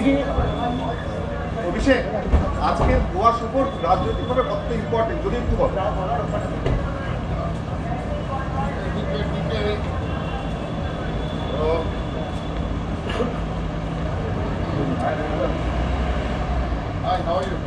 অভিষেক, আজকের গোয়া সফর রাজনৈতিকভাবে কত ইম্পর্টেন্ট যদি একটু বল। Hi, how are you?